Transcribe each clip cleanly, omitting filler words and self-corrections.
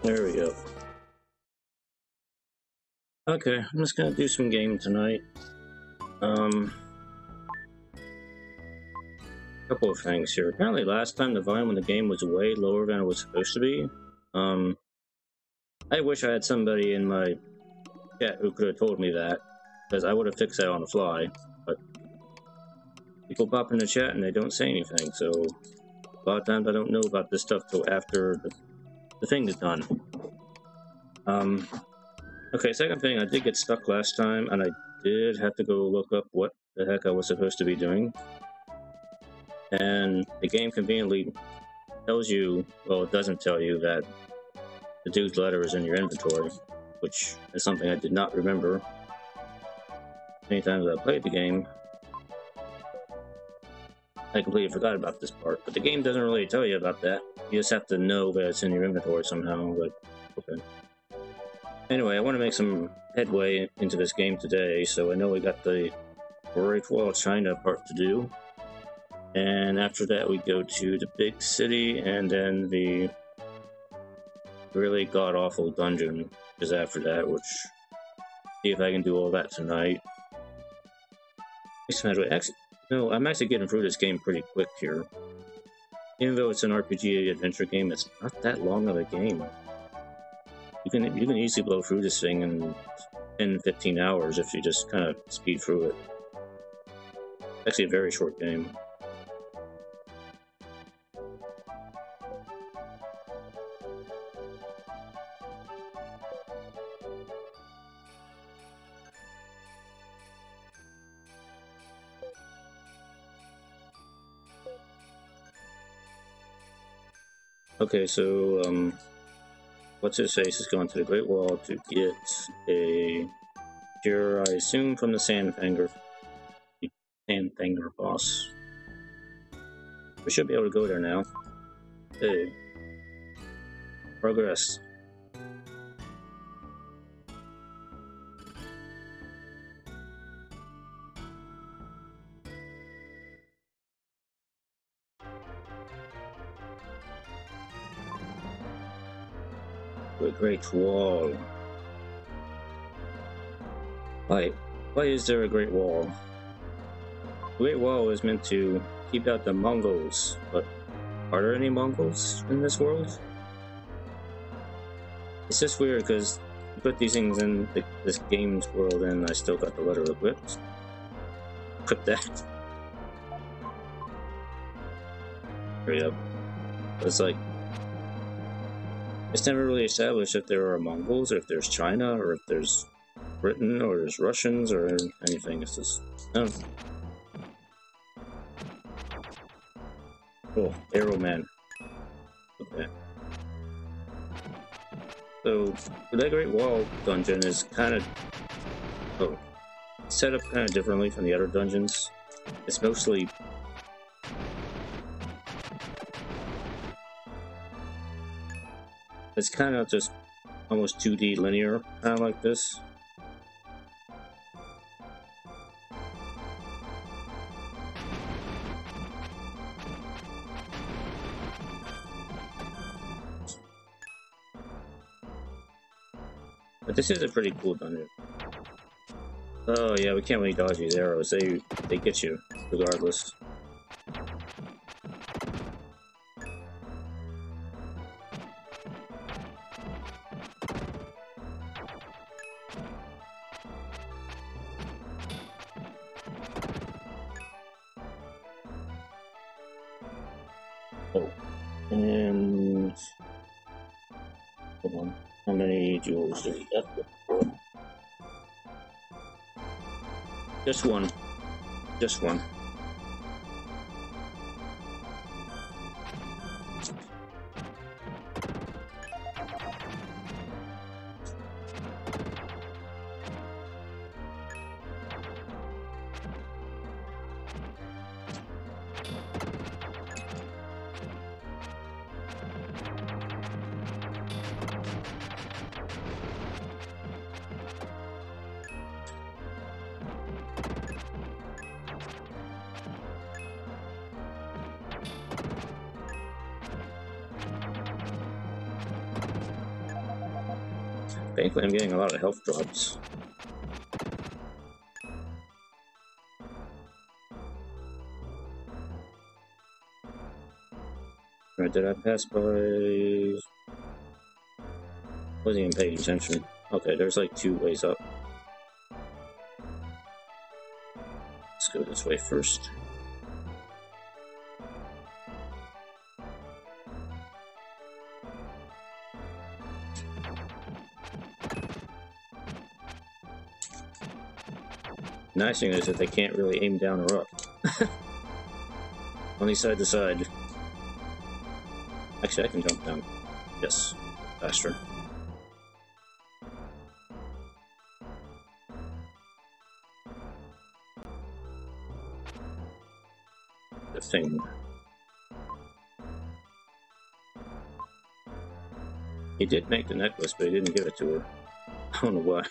There we go. Okay, I'm just gonna do some game tonight. Couple of things here. Apparently last time the volume on the game was way lower than it was supposed to be. I wish I had somebody in my chat who could have told me that, because I would have fixed that on the fly, but people pop in the chat and they don't say anything, so a lot of times I don't know about this stuff till after the thing is done. Okay, second thing, I did get stuck last time, and I did have to go look up what the heck I was supposed to be doing. And the game conveniently tells you, well, it doesn't tell you that the dude's letter is in your inventory, which is something I did not remember. Many times I played the game, I completely forgot about this part, but the game doesn't really tell you about that. You just have to know that it's in your inventory somehow, but okay. Anyway, I want to make some headway into this game today, so I know we got the Great Wall of China part to do. And after that we go to the big city, and then the really god-awful dungeon is after that, which see if I can do all that tonight. Actually, no, I'm actually getting through this game pretty quick here. Even though it's an RPG adventure game, it's not that long of a game. You can easily blow through this thing in 10-15 hours if you just kind of speed through it. It's actually a very short game. Okay, so, what's his face has gone to the Great Wall to get a cure, I assume, from the Sandfanger boss. We should be able to go there now. Hey. Progress. The Great Wall. Why is there a Great Wall? The Great Wall is meant to keep out the Mongols, but are there any Mongols in this world? It's just weird because you put these things in this game's world and I still got the letter equipped. Equip that. There we go. It's like, it's never really established if there are Mongols, or if there's China, or if there's Britain, or there's Russians, or anything. It's just, oh. Cool, Arrow Man. Okay. So, the Great Wall dungeon is kind of, set up kind of differently from the other dungeons. It's mostly it's kind of just almost 2D linear, kind of like this. But this is a pretty cool dungeon. Oh yeah, we can't really dodge these arrows. They get you regardless. Oh, and hold on. How many jewels do we get? Just one. Just one. Thankfully, I'm getting a lot of health drops. Alright, did I pass by... Wasn't even paying attention. Okay, there's like 2 ways up. Let's go this way first. Nice thing is that they can't really aim down or up. Only side to side. Actually, I can jump down. Yes, faster. The thing. He did make the necklace, but he didn't give it to her. I don't know why.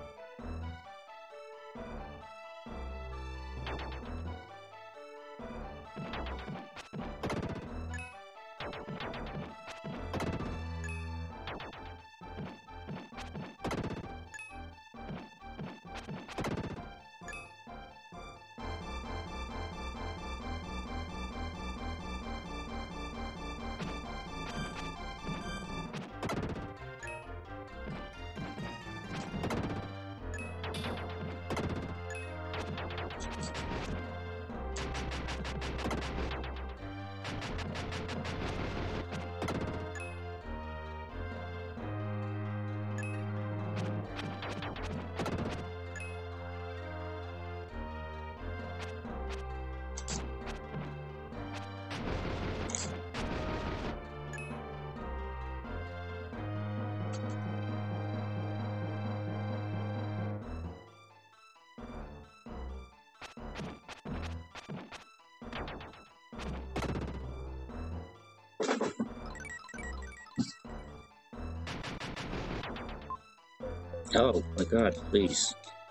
Oh my god, please.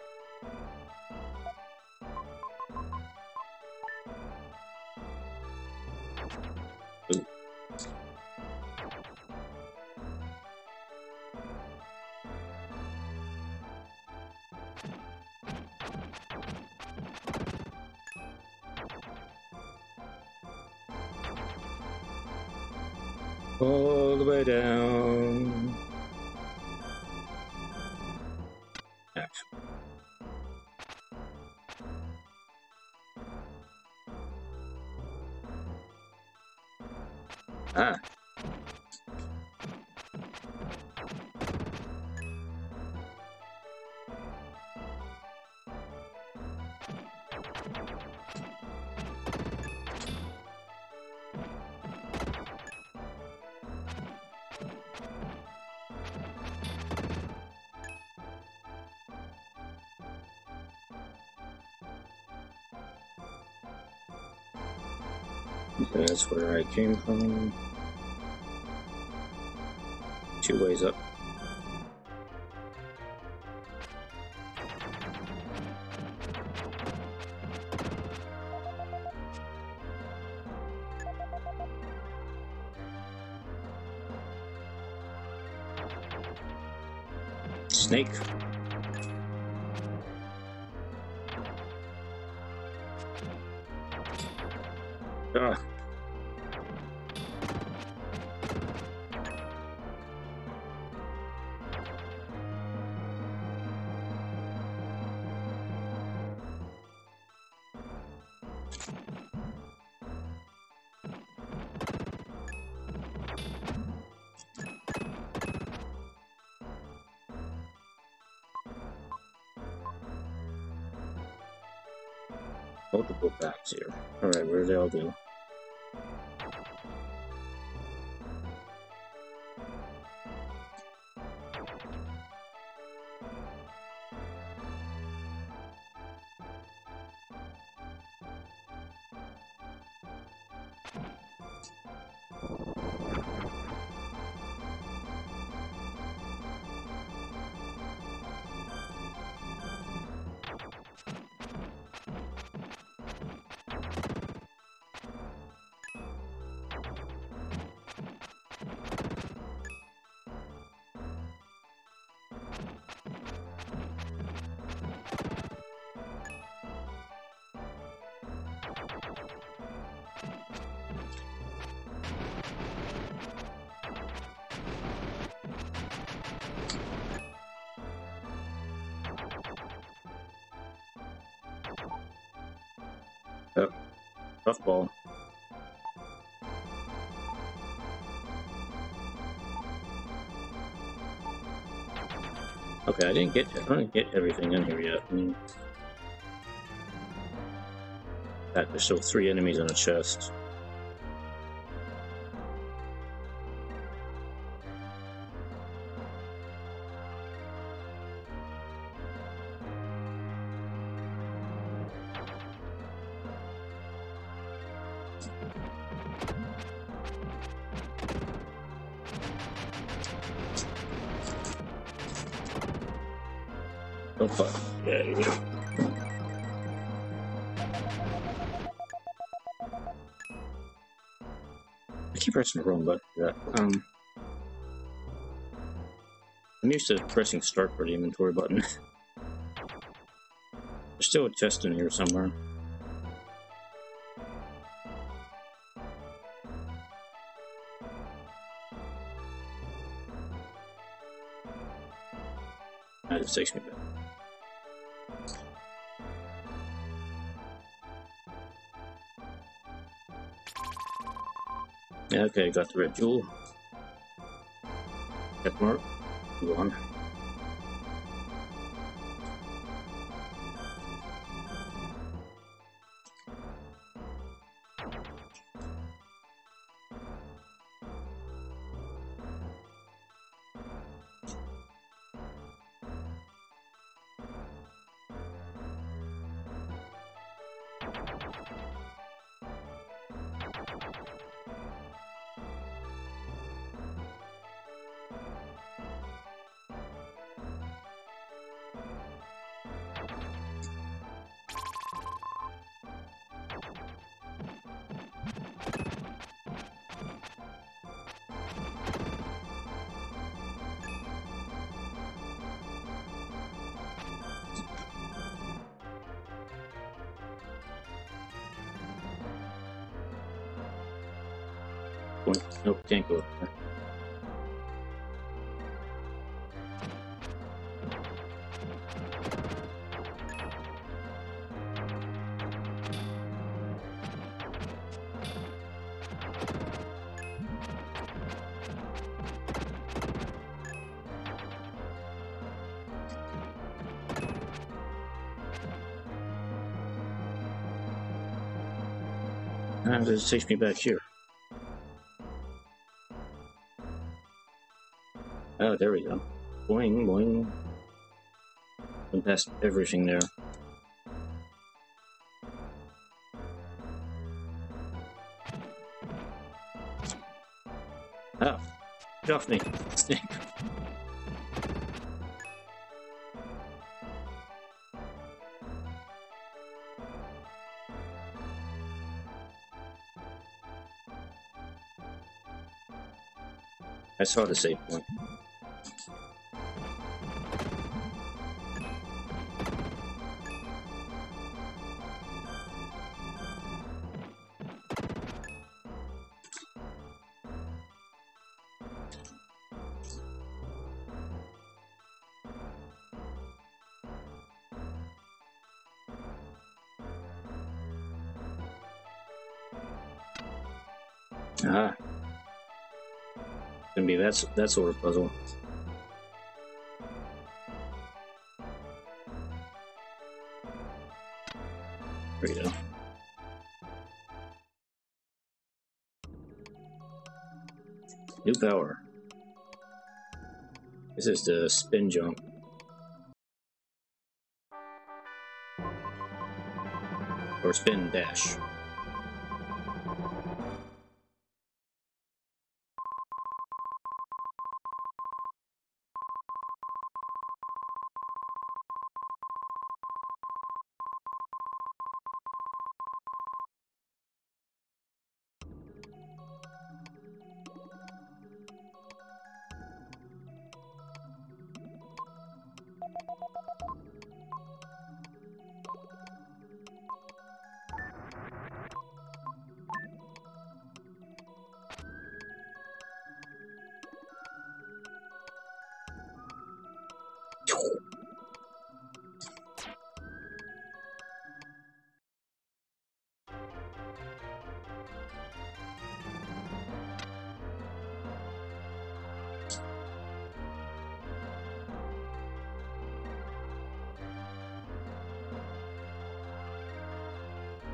Ooh. All the way down. Actually. Ah. Okay, that's where I came from. 2 ways up. Snake. Ah. Multiple paths here. Alright, where do they all go? Tough ball. Okay, I didn't get everything in here yet. In fact, there's still 3 enemies on a chest. Oh fuck. Yeah, here we go. I keep pressing the wrong button for that. I'm used to pressing start for the inventory button. There's still a chest in here somewhere. That just takes me back. Yeah, okay, got the red jewel. Check mark. Move on. Nope, can't go up there. This takes me back here. Oh, there we go. Boing, boing. Went past everything there. Ah, get off me, snake. I saw the save point. Ah. Gonna be that sort of puzzle. There you go. New power. This is the spin jump. Or spin dash.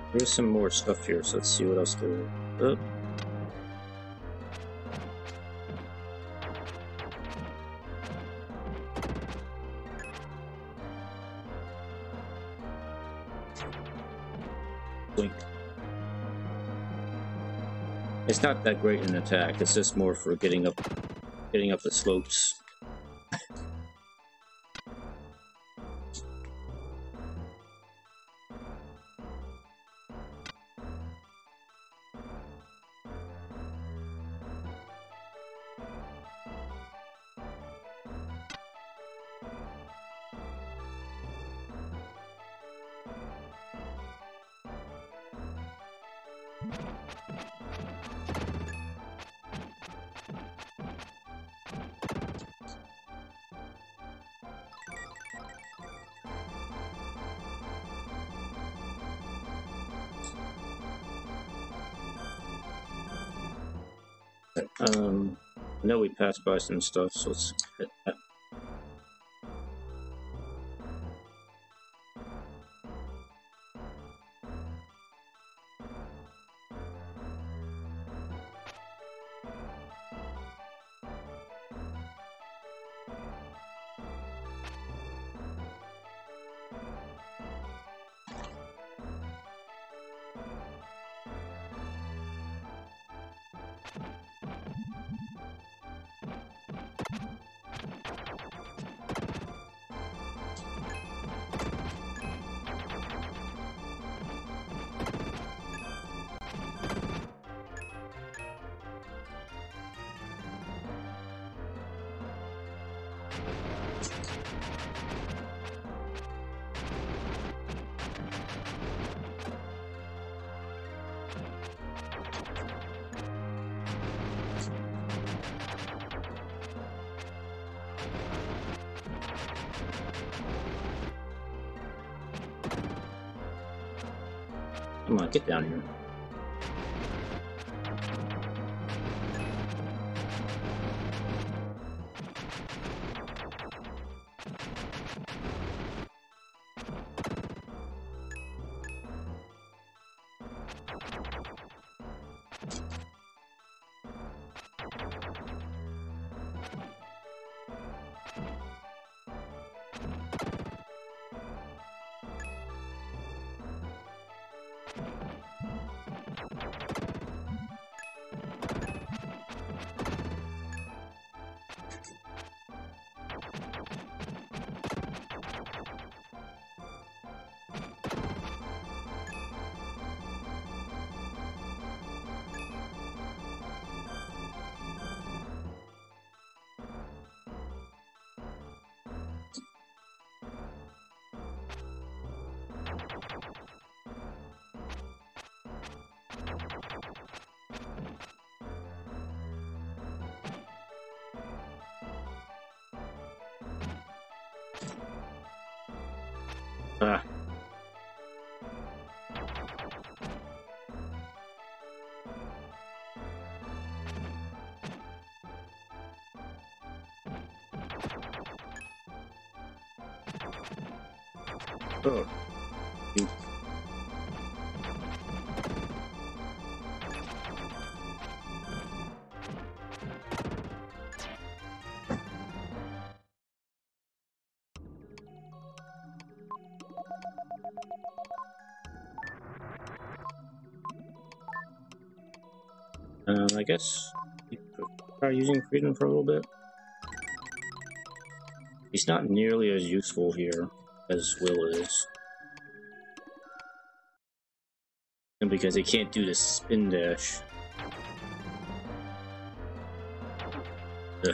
There's some more stuff here, so let's see what else there is. Oh. Blink. It's not that great in attack, it's just more for getting up the slopes. I know we passed by some stuff, so let's hit that. Come on, get down here. Ah. Oh. I guess we could try using freedom for a little bit. He's not nearly as useful here as Will is. And because he can't do the spin dash. Ugh.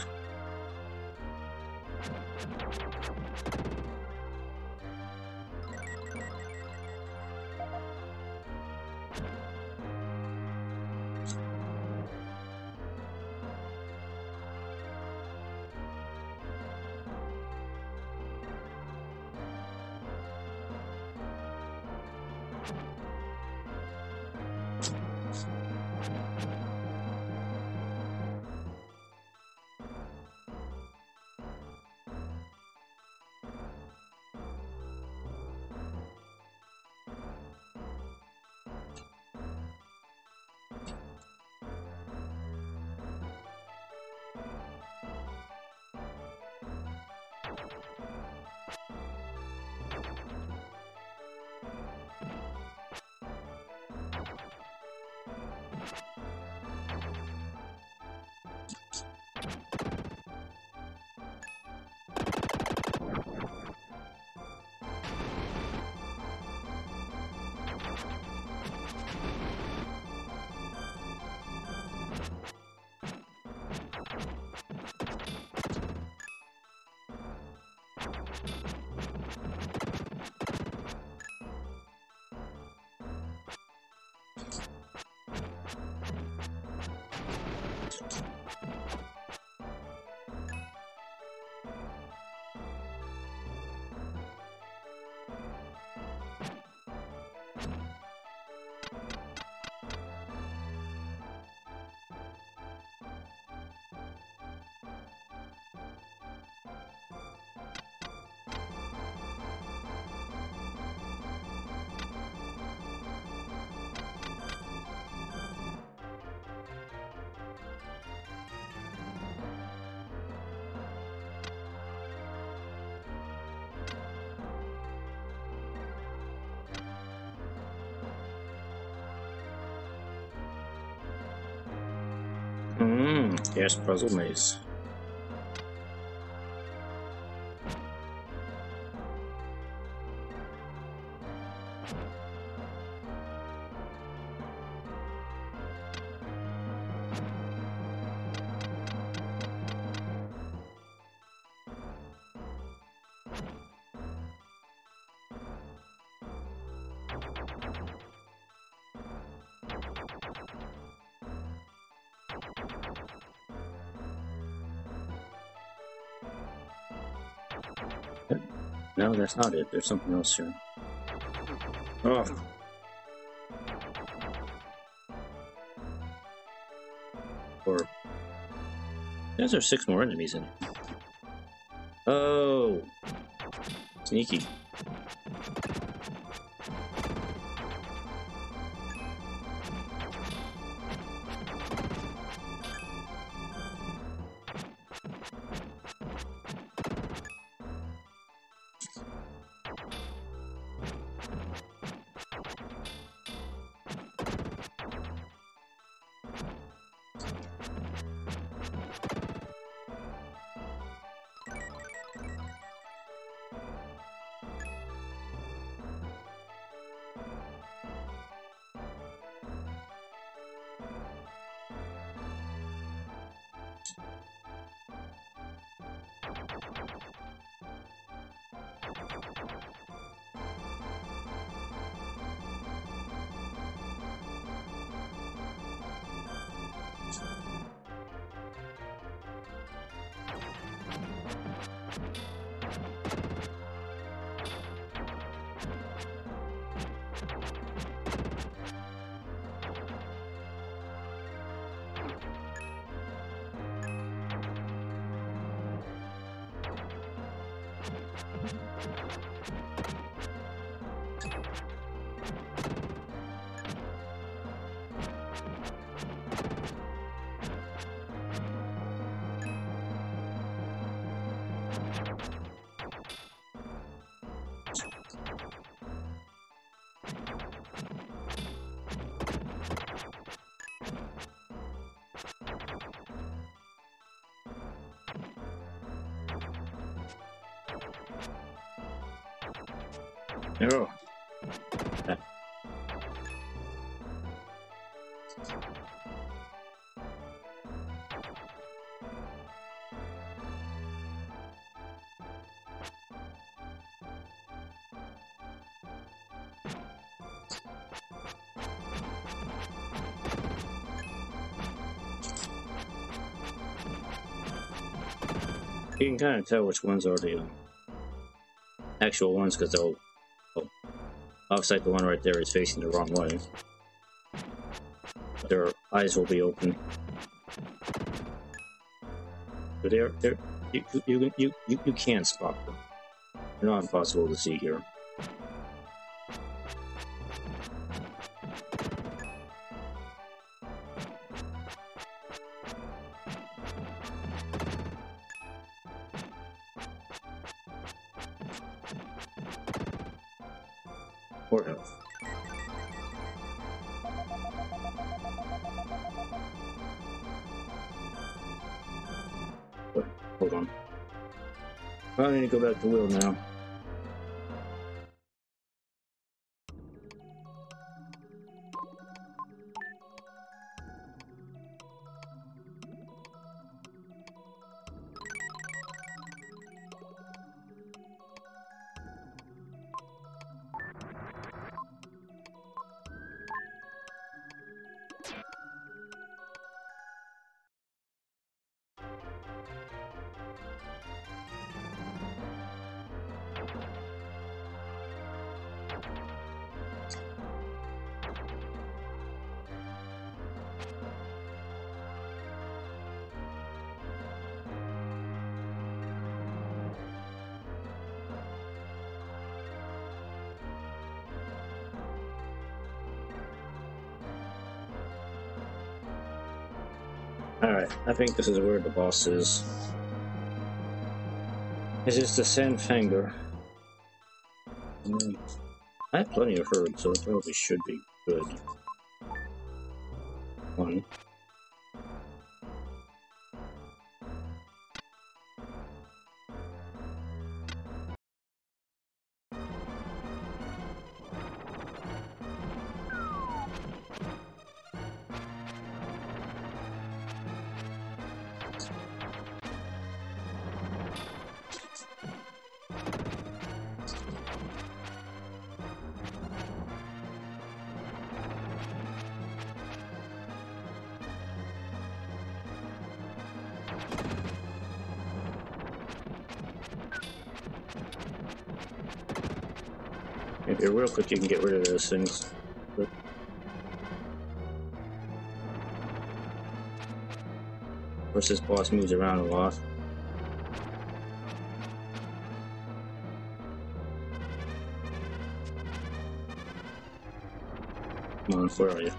Yes, puzzle maze. No, that's not it. There's something else here. Oh. Or... There's 6 more enemies in it. Oh! Sneaky. Oh. You can kind of tell which ones are the actual ones because they'll offsite the one right there is facing the wrong way. Their eyes will be open. But you can spot them. They're not impossible to see here. Or health. hold on. I need to go back to Will now. Alright, I think this is where the boss is. It's just a Sandfanger. I have plenty of herbs, so it probably should be good. One. If you're real quick, you can get rid of those things. But of course, this boss moves around a lot. Come on, where are you?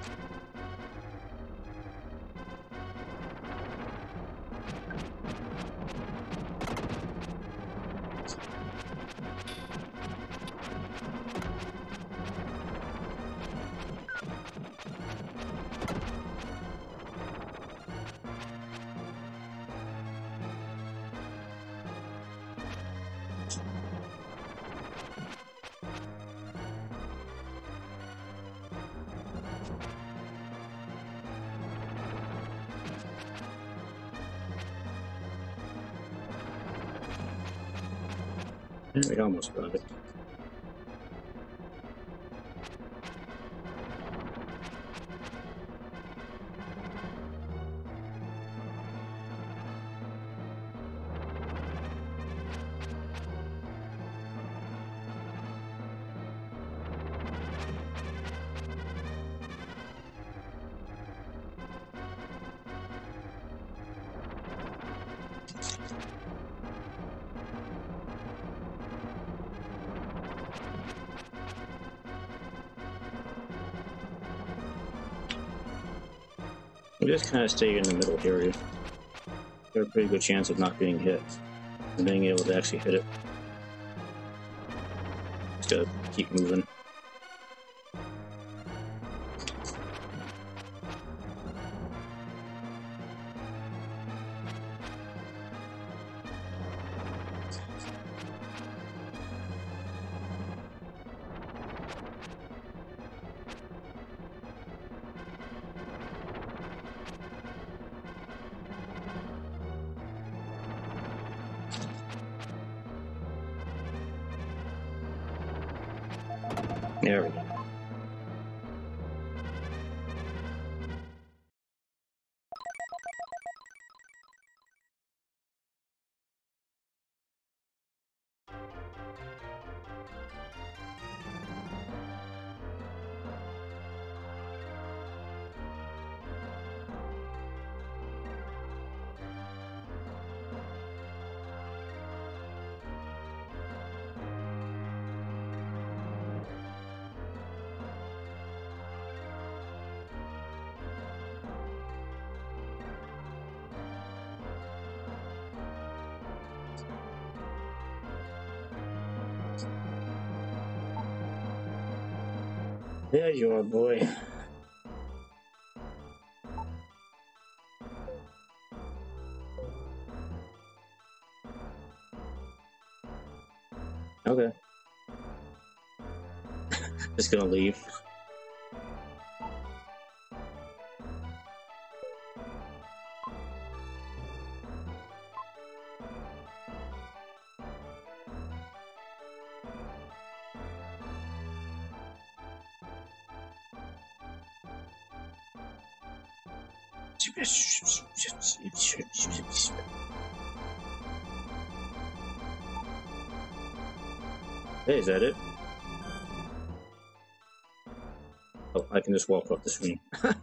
We almost got it. We just kind of stay in the middle here. You have a pretty good chance of not being hit and being able to actually hit it. Just gotta keep moving. There we go. There you are, boy. Okay. Just gonna leave. Hey, is that it? Oh, I can just walk off the screen.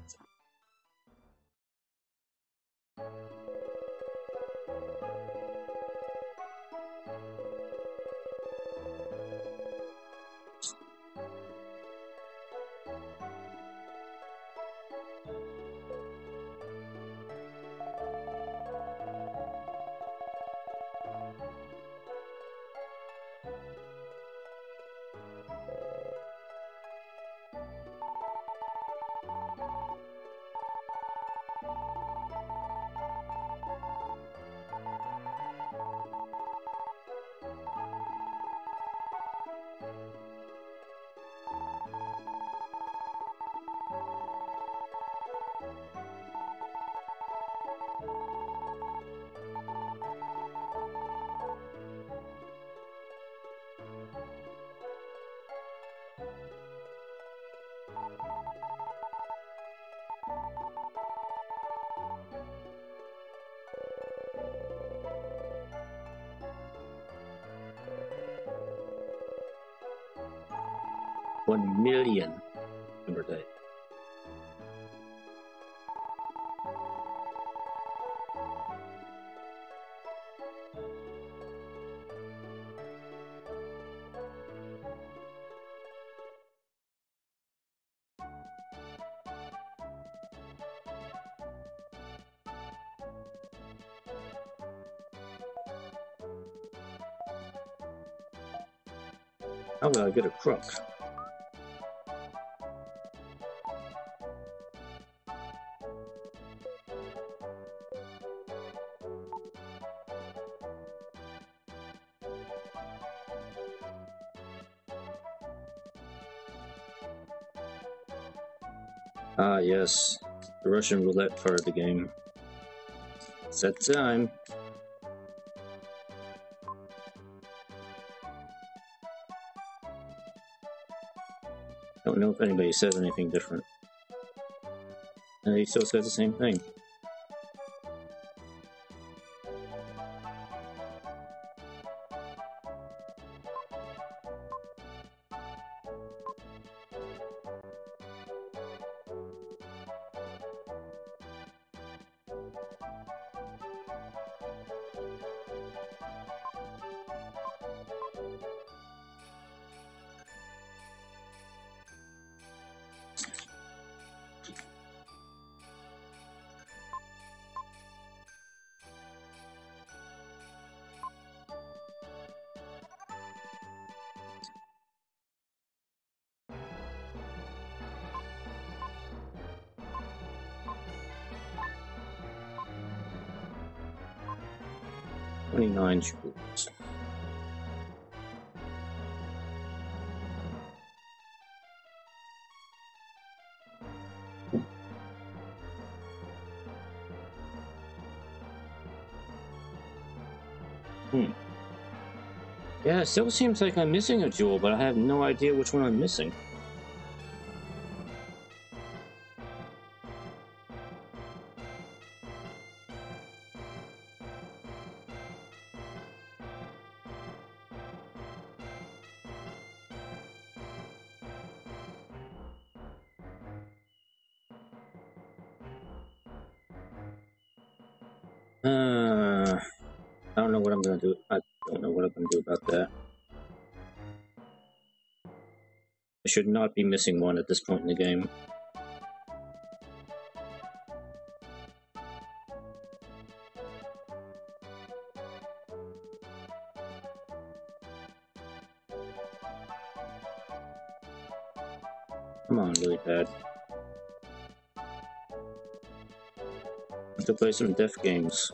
$1 million. Remember that. How will I get a crook? Ah, yes. The Russian roulette part of the game. It's that time. Don't know if anybody says anything different. He still says the same thing. $29 schools. Yeah, it still seems like I'm missing a jewel, but I have no idea which one I'm missing. I don't know what I'm gonna do. I don't know what I'm gonna do about that. I should not be missing one at this point in the game. Come on, really bad. To play some death games.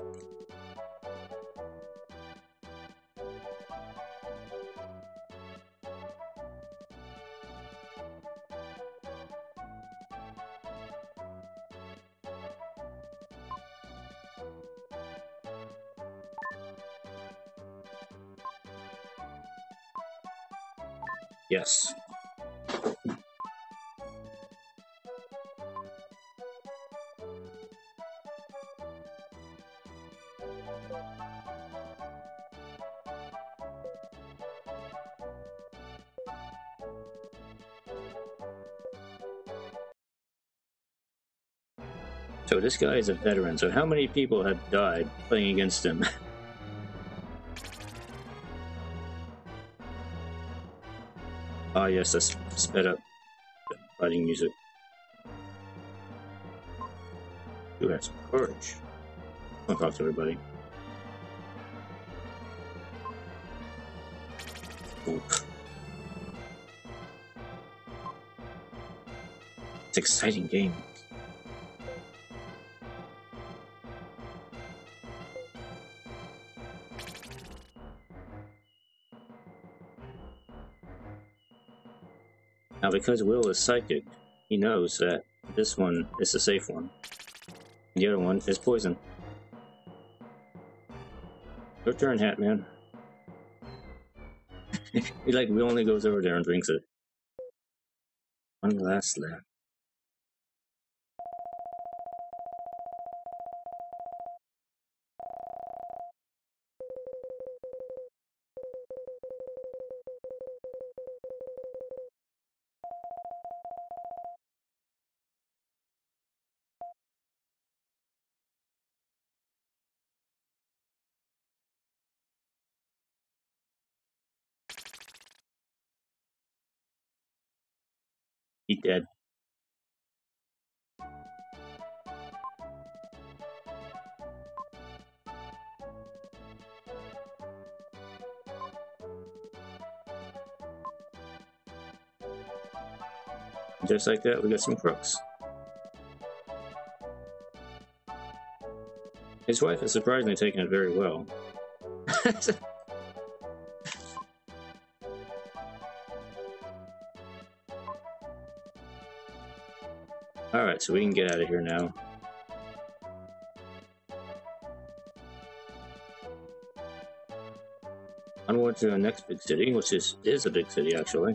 Yes. So this guy is a veteran, so how many people have died playing against him? Ah, yes, that's sped up fighting music. You have some courage. I'll talk to everybody. Oop. It's an exciting game. Now, because Will is psychic, he knows that this one is the safe one. And the other one is poison. Your turn, Hatman. He like willingly goes over there and drinks it. One last lap. He dead. Just like that, we got some crooks. His wife is surprisingly taking it very well. Alright, so we can get out of here now. Onward to the next big city, which is a big city actually.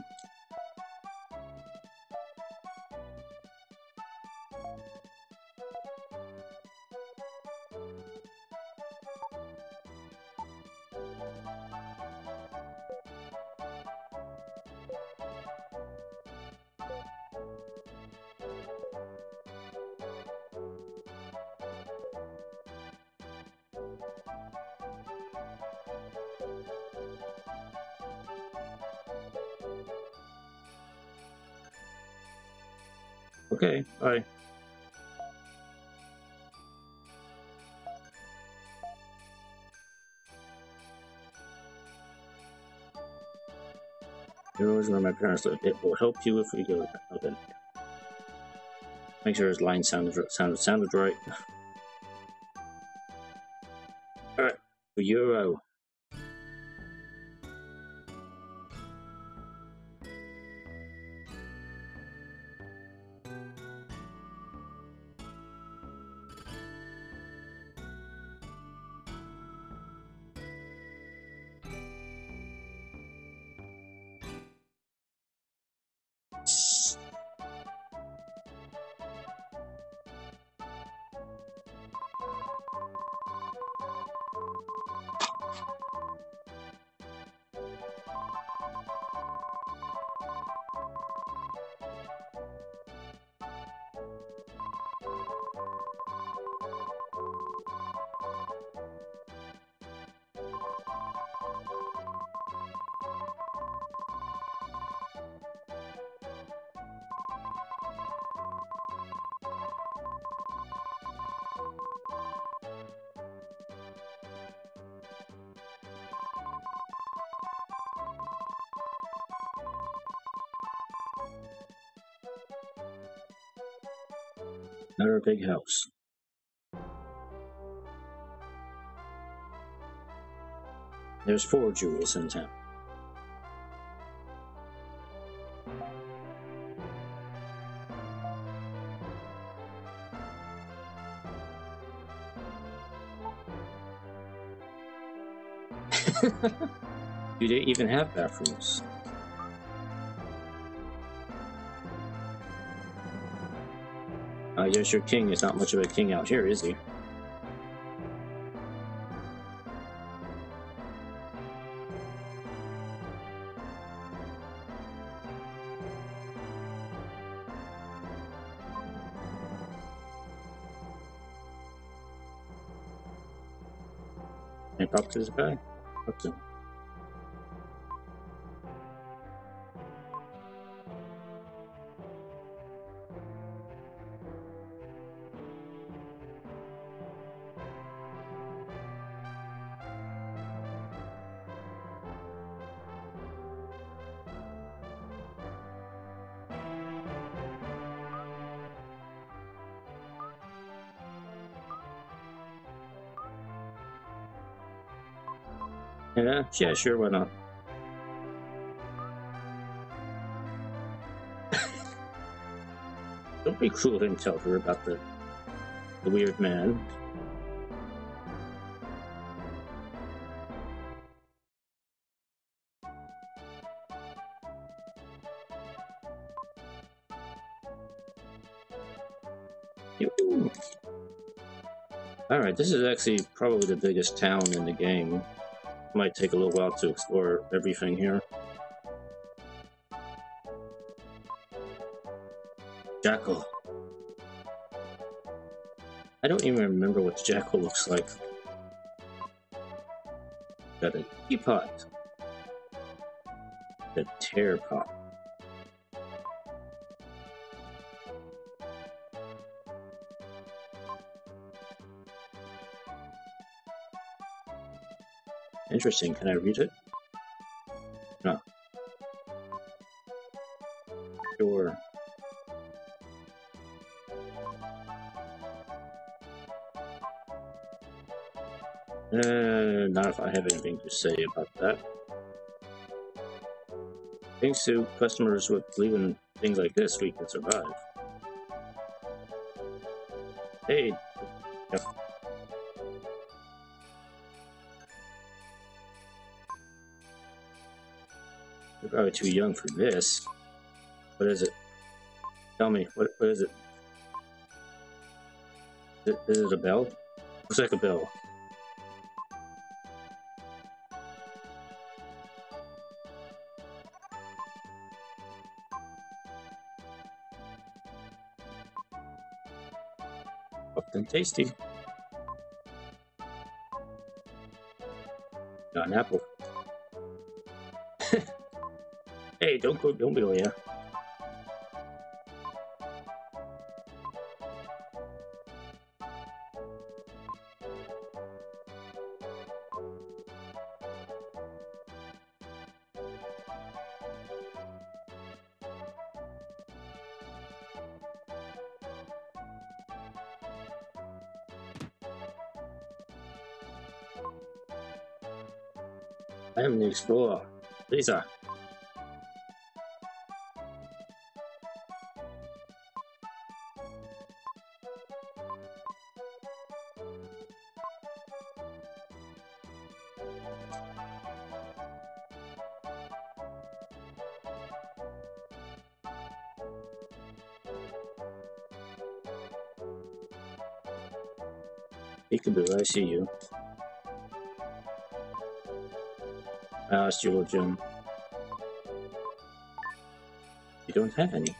Okay, bye. Here's where my parents live. It will help you if we go. Okay. Make sure his line sounded right. Alright, Euro. Another big house. There's 4 jewels in town. Do they even have bathrooms? I guess your king is not much of a king out here, is he? Can I talk to this guy? Okay. Yeah, sure, why not? Don't be cruel and tell her about the weird man. Alright, this is actually probably the biggest town in the game. Might take a little while to explore everything here. Jackal. I don't even remember what the jackal looks like. Got a teapot. The tear pot. Interesting. Can I read it? No. Sure. Not if I have anything to say about that. Thanks to customers with leaving things like this, we can survive. Hey. Yep. You're probably too young for this. What is it? Tell me, what is it? Is it a bell? Looks like a bell. Often tasty. Got an apple. Hey, don't be away. I am the explorer, Lisa. Peekaboo, I see you. I asked you, Jim. You don't have any.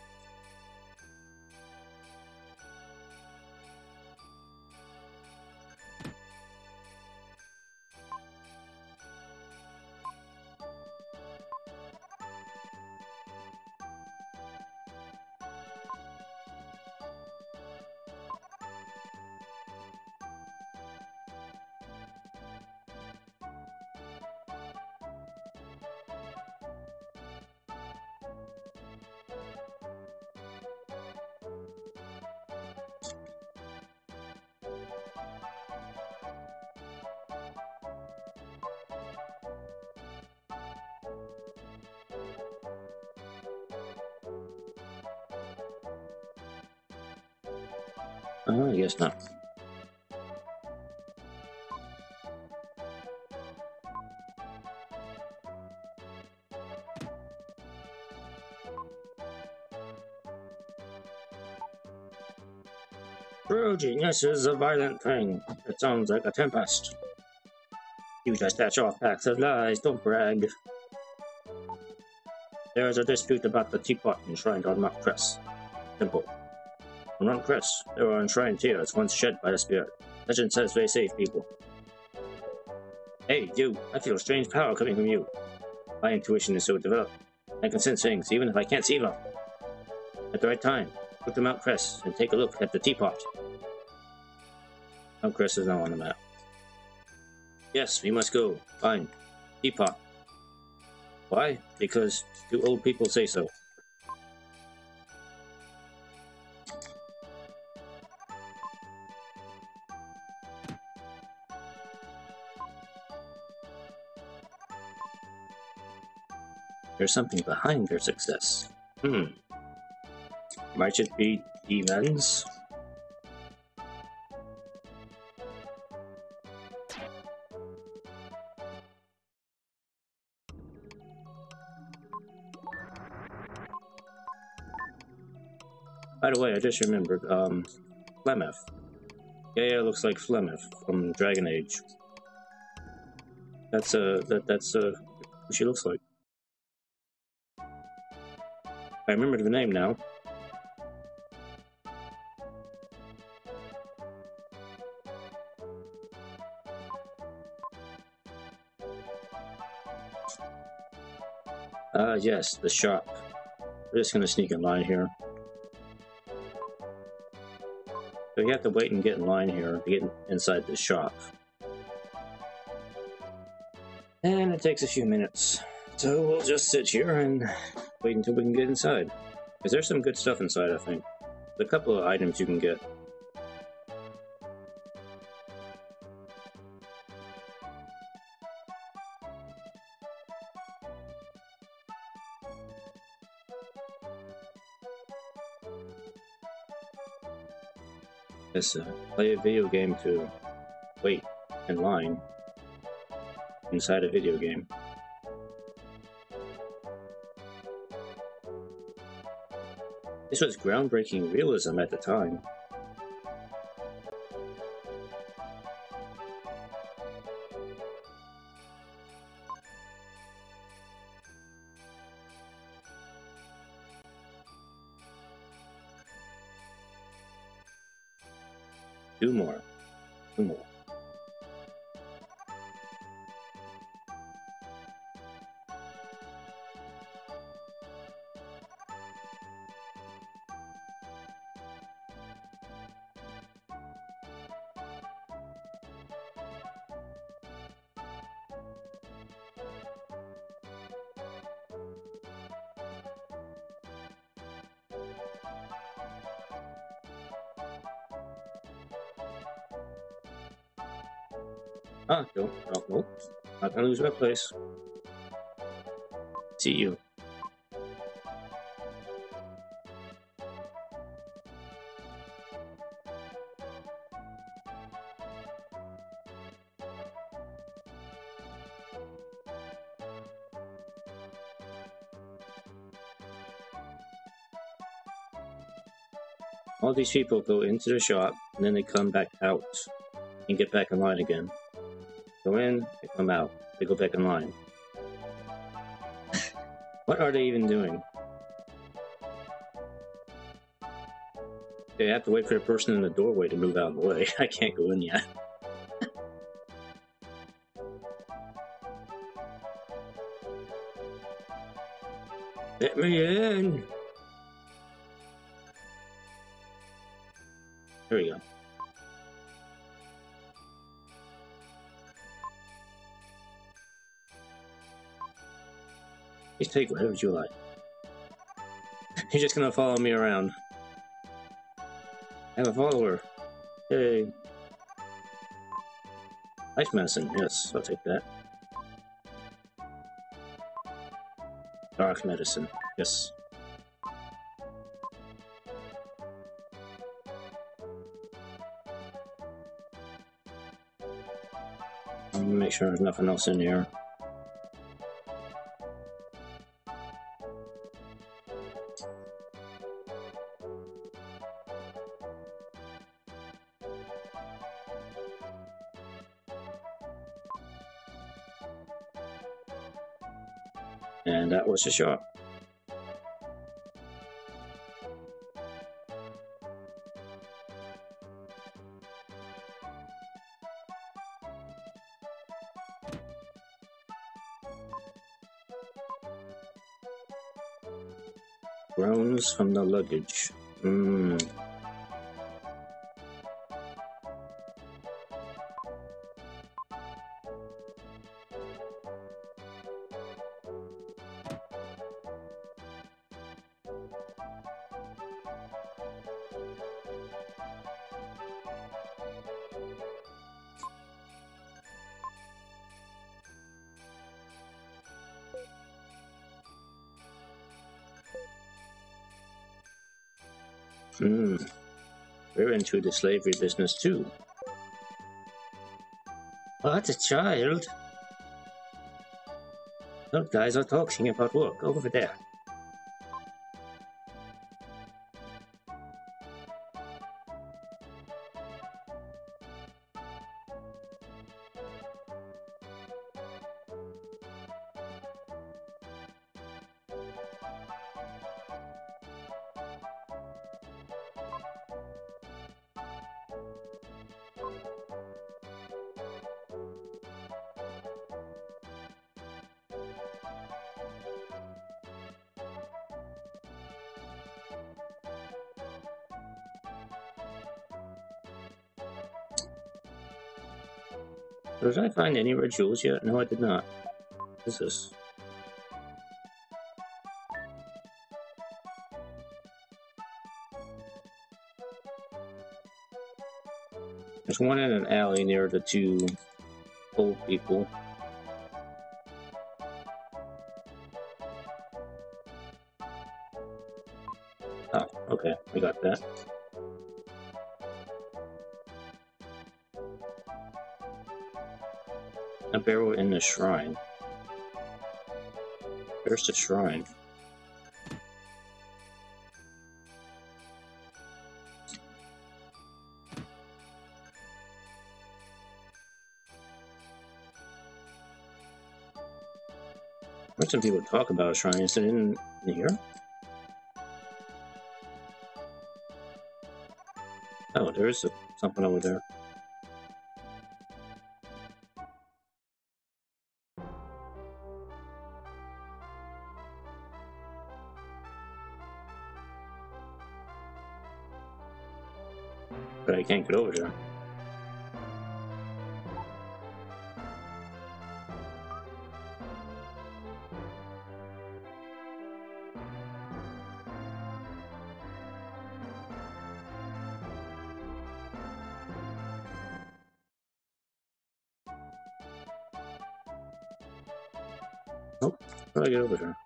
I guess not. True genius is a violent thing. It sounds like a tempest. You just hatch off packs of lies, don't brag. There is a dispute about the teapot enshrined on Mount Cress Temple. On Mount Cress, there are enshrined tears once shed by the spirit. Legend says they save people. Hey, you! I feel a strange power coming from you. My intuition is so developed. I can sense things, even if I can't see them. At the right time, go to Mount Cress and take a look at the teapot. Mount Cress is now on the map. Yes, we must go. Fine. Teapot. Why? Because two old people say so. There's something behind their success. Might it be demons? By the way, I just remembered, Flemeth. Gaia looks like Flemeth from Dragon Age. That's who she looks like. I remember the name now. Yes, the shop. We're just gonna sneak in line here. So you have to wait and get in line here to get inside the shop. And it takes a few minutes. So we'll just sit here and wait until we can get inside. Because there's some good stuff inside, I think. There's a couple of items you can get. Yes, play a video game to wait in line inside a video game. This was groundbreaking realism at the time. Two more. Nope. Not gonna lose my place. See you. All these people go into the shop, and then they come back out and get back in line again. Go in, they come out, they go back in line. What are they even doing? Okay, I have to wait for the person in the doorway to move out of the way. I can't go in yet. Let me in! There we go. Please take whatever you like. He's just gonna follow me around. I have a follower. Yay. Ice medicine, yes, I'll take that. Dark medicine, yes. Make sure there's nothing else in here. And that was the shop. Groans from the luggage. We're into the slavery business too. What, a child? Those guys are talking about work over there. Did I find any red jewels yet? No, I did not. What is this? There's one in an alley near the two old people. Oh, okay, we got that. A barrel in the shrine. There's the shrine. Heard some people talk about a shrine. Is it in here? Oh, there is something over there. But I can't get over there. Nope. How do I get over there?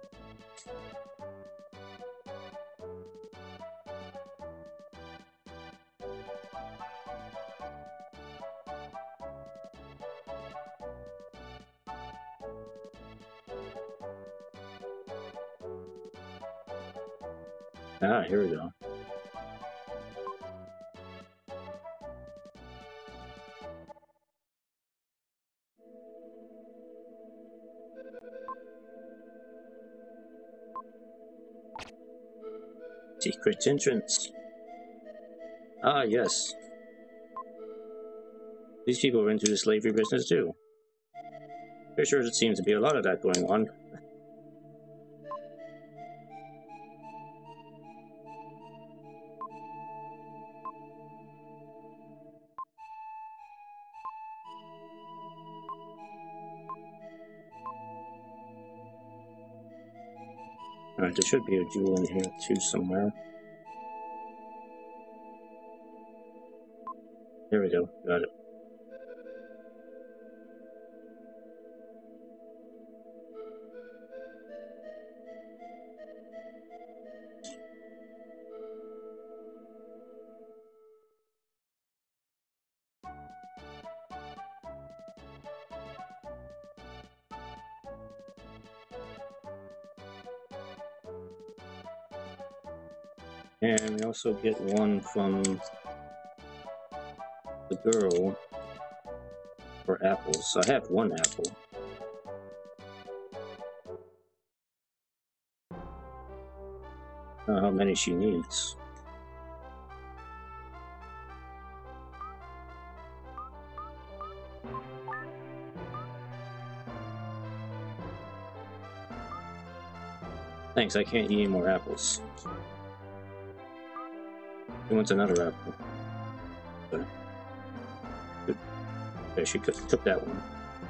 Ah, here we go. Secret entrance. Ah, yes. These people are into the slavery business too. Pretty sure there seems to be a lot of that going on. Alright, there should be a jewel in here too somewhere. There we go, got it. And we also get one from the girl for apples. So I have one apple. How many she needs. Thanks, I can't eat any more apples. He wants another apple. Okay, she took that one.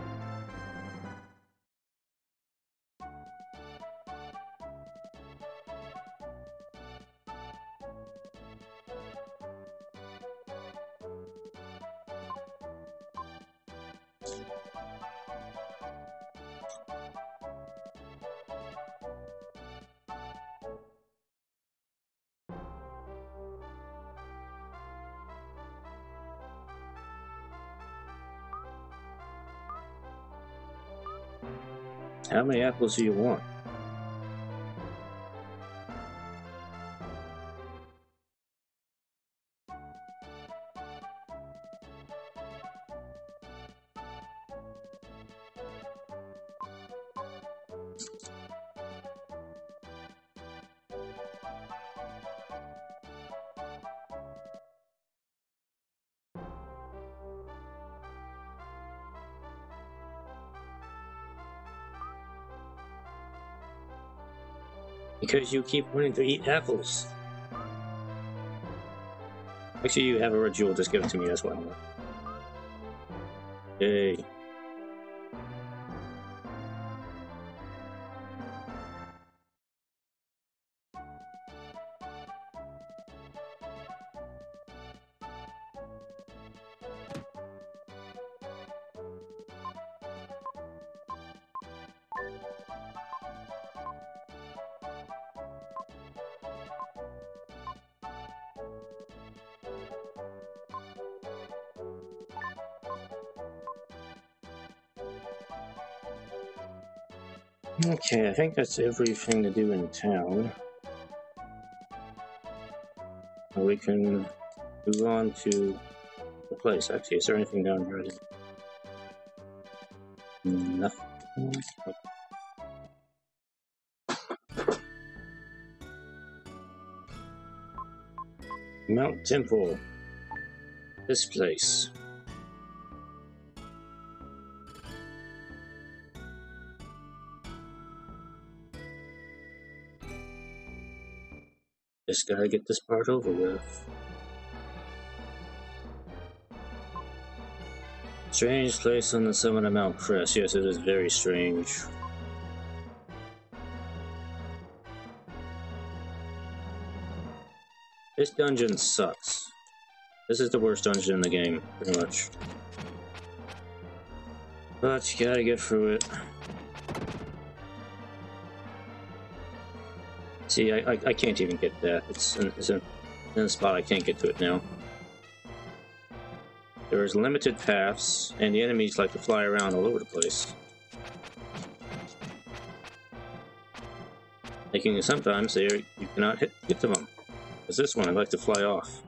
How many apples do you want? Because you keep wanting to eat apples. Actually, you have a red jewel, just give it to me, that's what I want. Yay. Okay, I think that's everything to do in town. We can move on to the place. Actually, is there anything down here? Nothing. Mount Temple. This place. Just gotta get this part over with. Strange place on the summit of Mount Crest. Yes, it is very strange. This dungeon sucks. This is the worst dungeon in the game, pretty much. But you gotta get through it. See, I can't even get that. It's in a spot I can't get to it now. There's limited paths, and the enemies like to fly around all over the place. Making sometimes you cannot get to them. As this one, I like to fly off.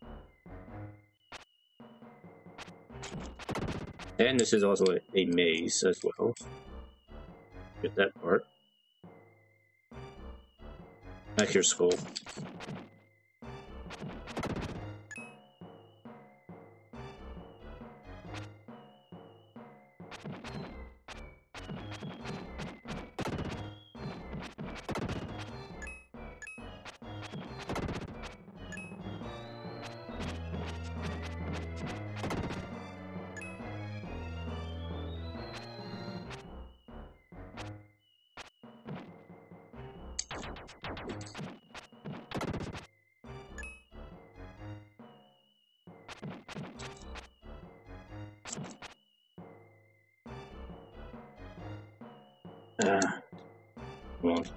And this is also a maze as well. Get that part. Back your skull. Come on.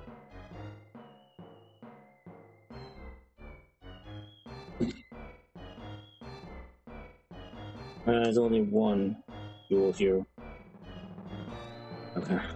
There's only one jewel here. Okay.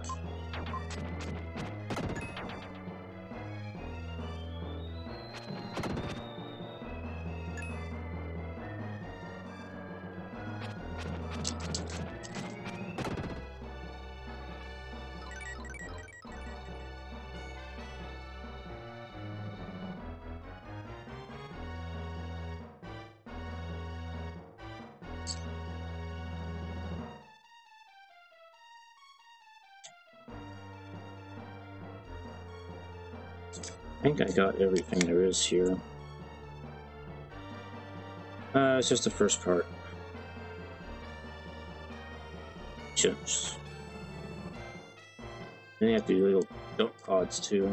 I think I got everything there is here. It's just the first part. Chips. Then you have to do little jump pods too.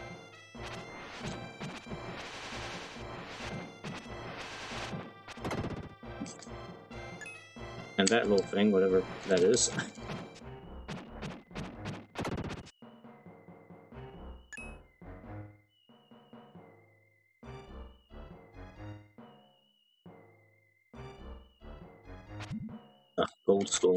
And that little thing, whatever that is. Gold skull.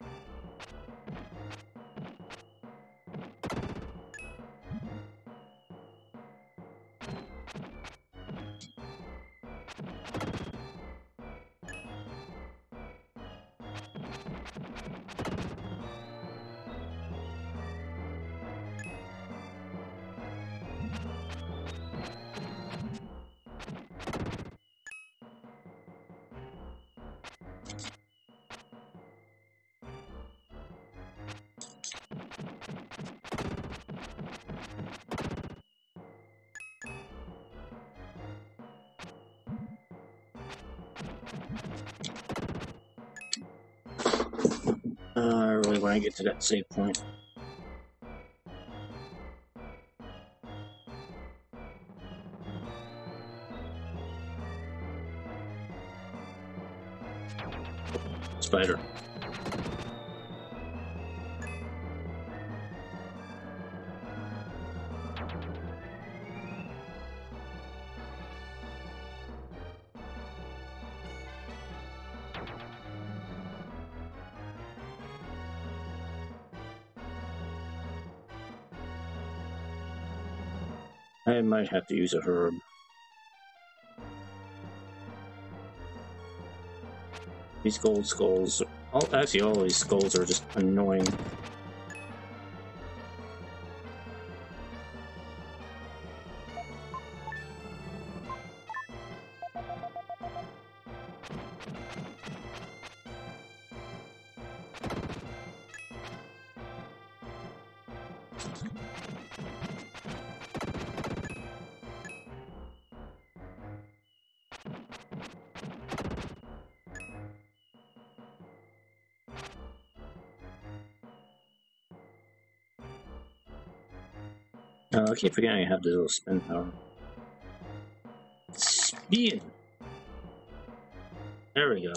I really want to get to that save point. Spider. I might have to use a herb. These gold skulls, actually all these skulls are just annoying. I keep forgetting I have this little spin power. Spin! There we go.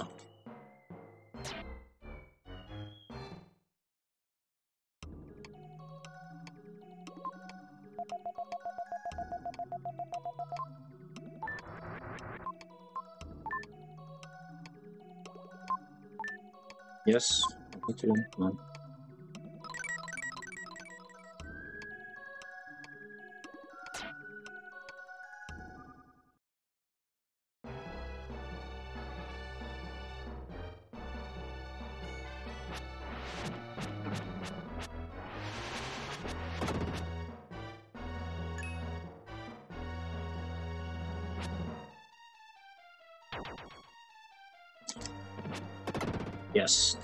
Yes. Come on. Yes.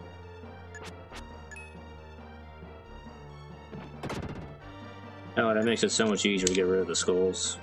Oh, that makes it so much easier to get rid of the skulls.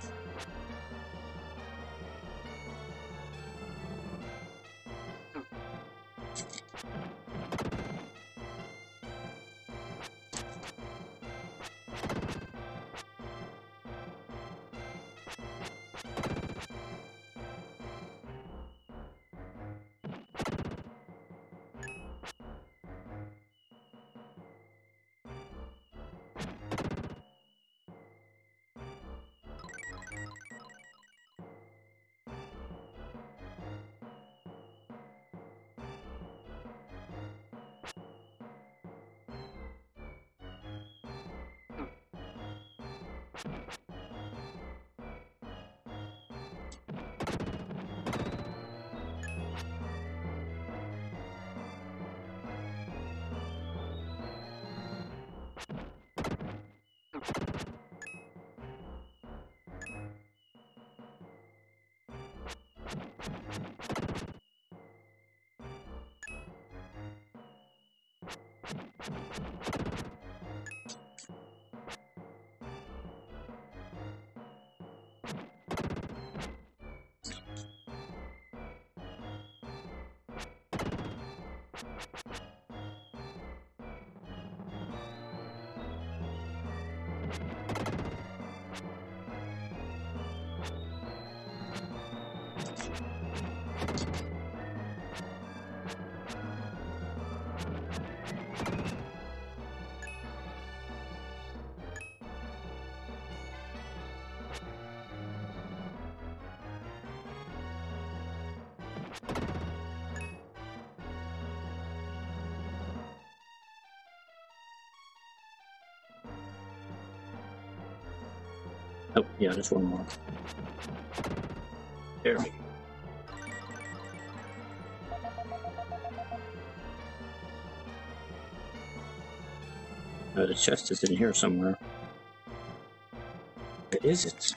Oh, yeah, just one more. There we go. The chest is in here somewhere. Where is it?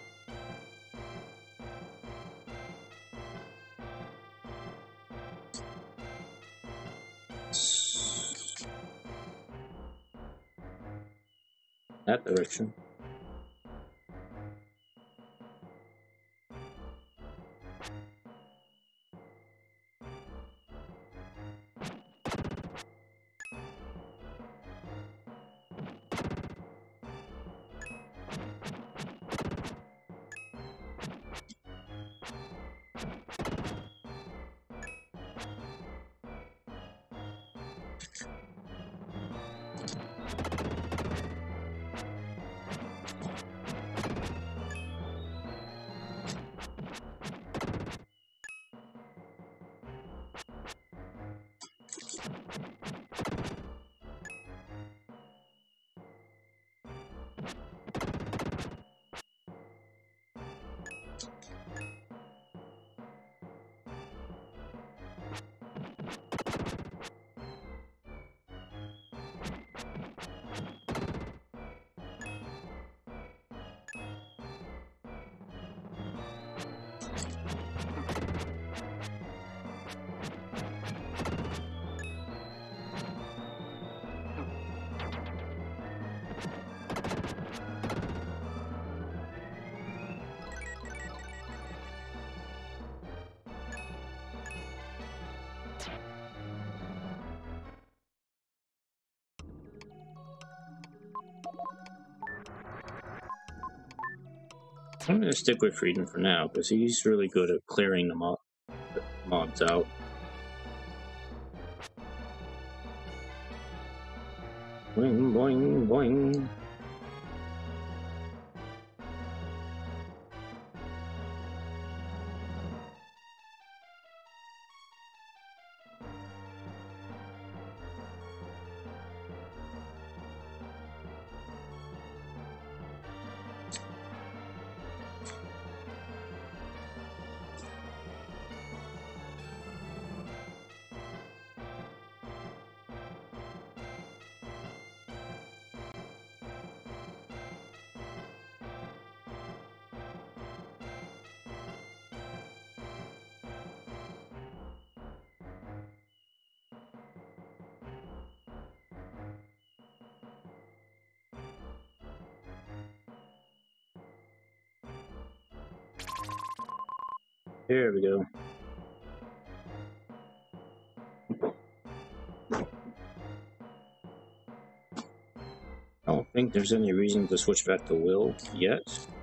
That direction. I'm gonna stick with Frieden for now, because he's really good at clearing the mobs out. Boing, boing, boing. There we go. I don't think there's any reason to switch back to Will yet.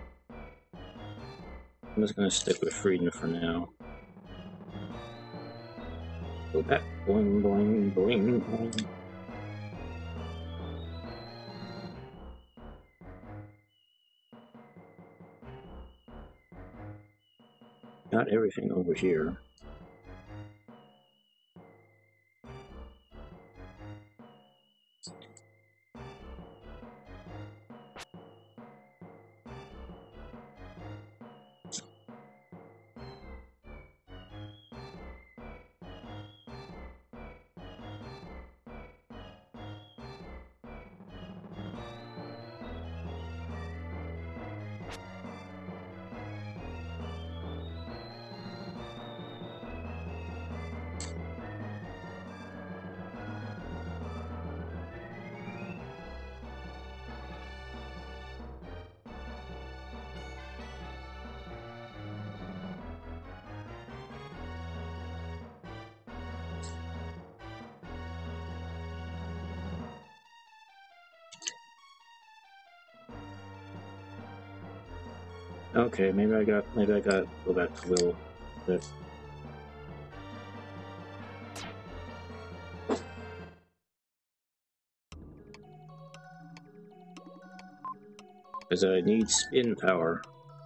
I'm just gonna stick with Frieden for now. Go back. Boing, boing, boing, boing. Got everything over here. Okay, maybe I got to go back to Will. But because I need spin power.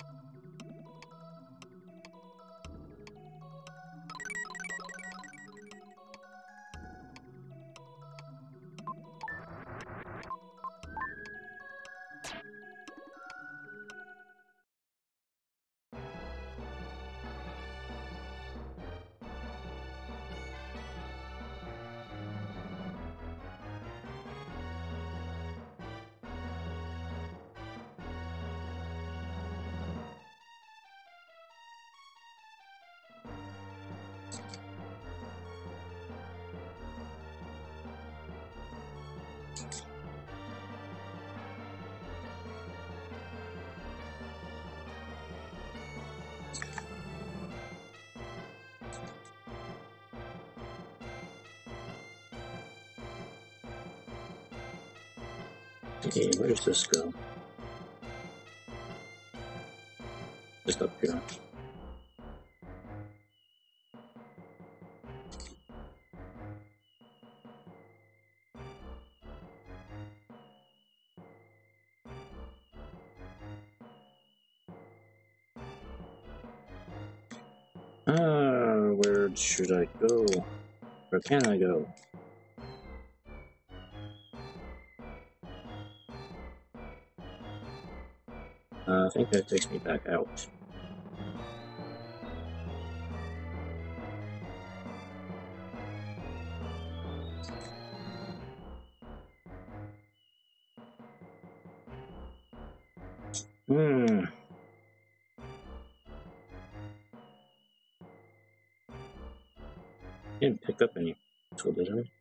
Okay, where does this go? Just up here. Where should I go? Where can I go? I think that takes me back out. Hmm. Didn't pick up any tool, did I?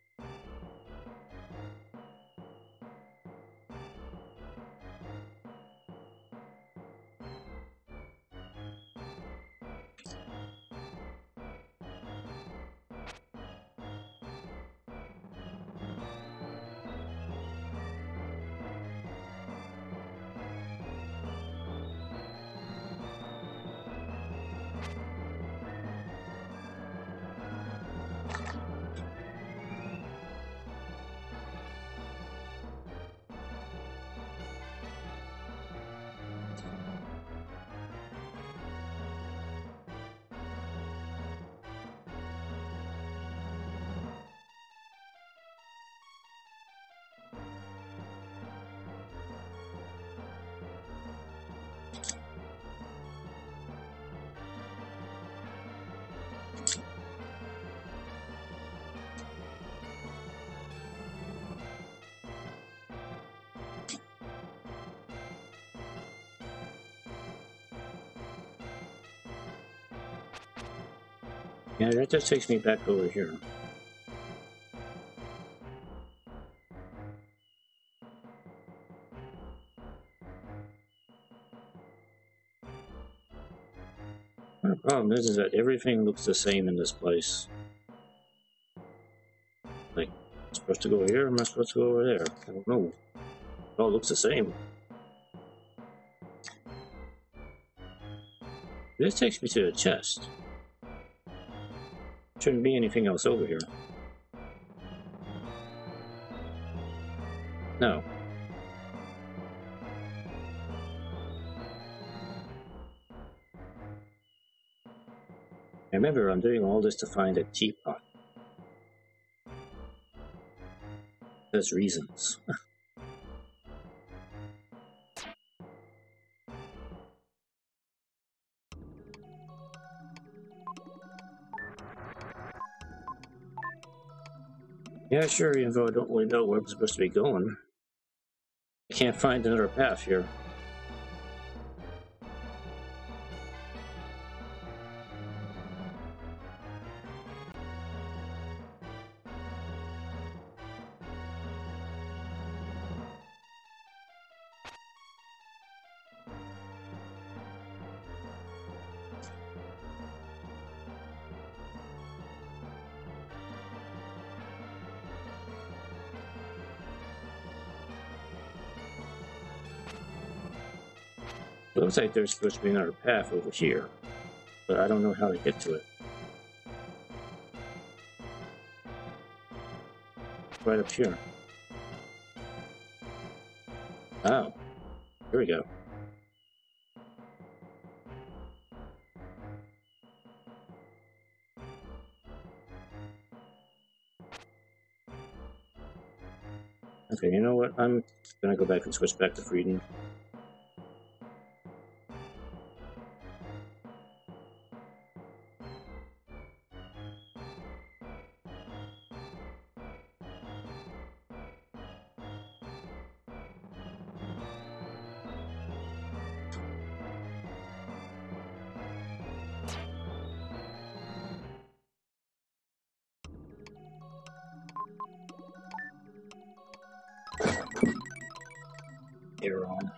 Yeah, that just takes me back over here. The problem is that everything looks the same in this place. Like, am I supposed to go here? Or am I supposed to go over there? I don't know. It all looks the same. This takes me to the chest. Shouldn't be anything else over here. No. I remember I'm doing all this to find a teapot. There's reasons. Yeah, sure, even though I don't really know where I'm supposed to be going. I can't find another path here. Looks like there's supposed to be another path over here, but I don't know how to get to it. Right up here. Oh, here we go. Okay, you know what? I'm gonna go back and switch back to Frieden. Here on.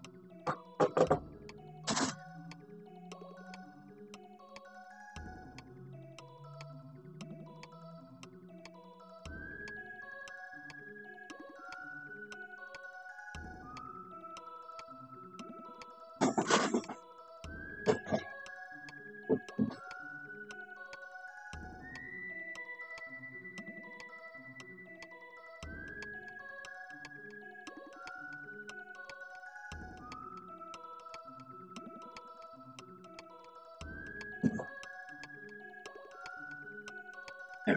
There.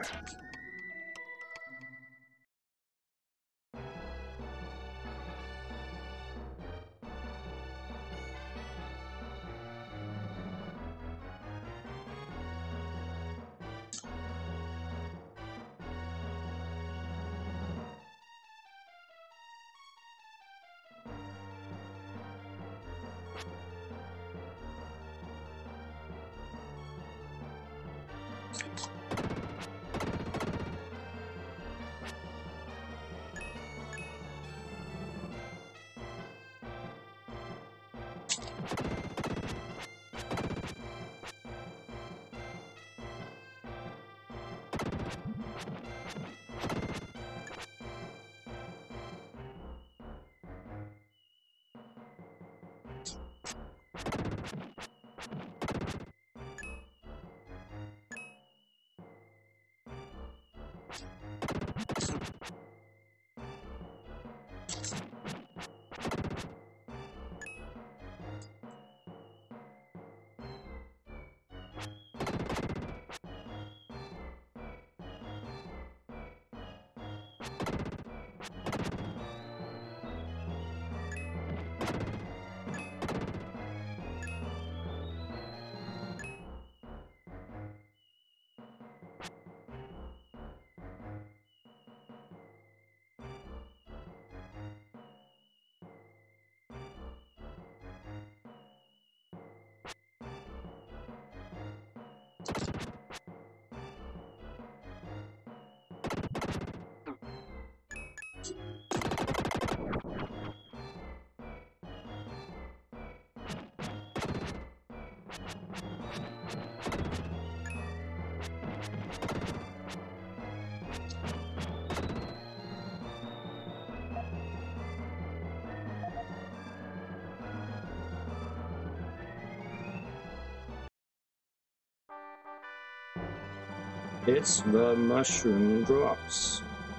It's the mushroom drops.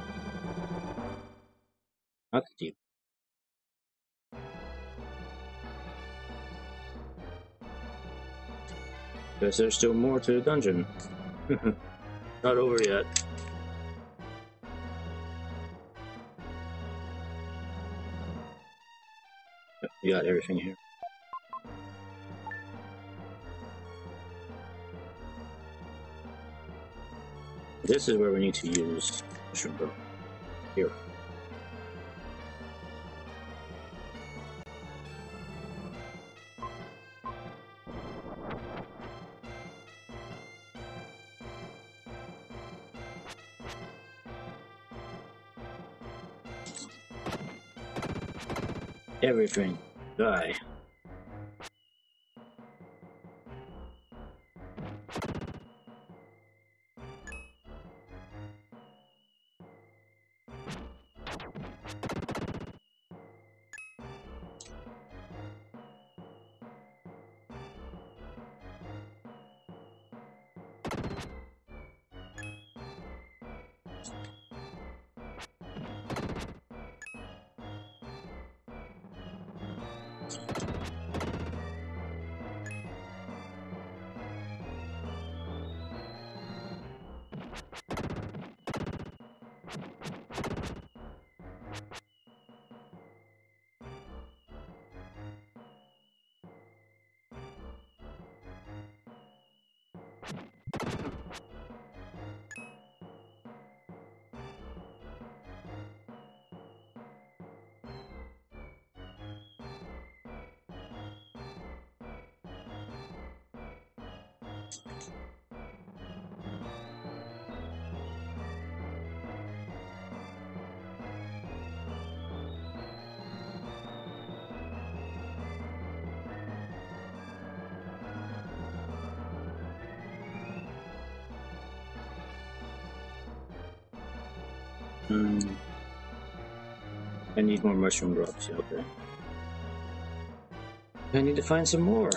Not deep. Guess there's still more to the dungeon. Not over yet. We got everything here. This is where we need to use mushroom drop. Here. Everything. Die. I need more mushroom drops, yeah, okay. I need to find some more.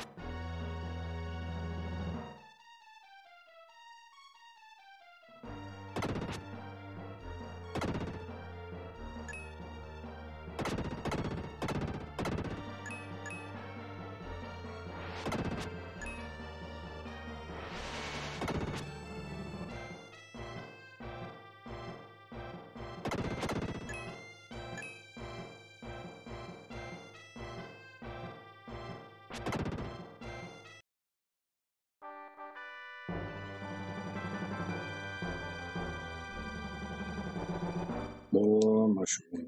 More mushroom.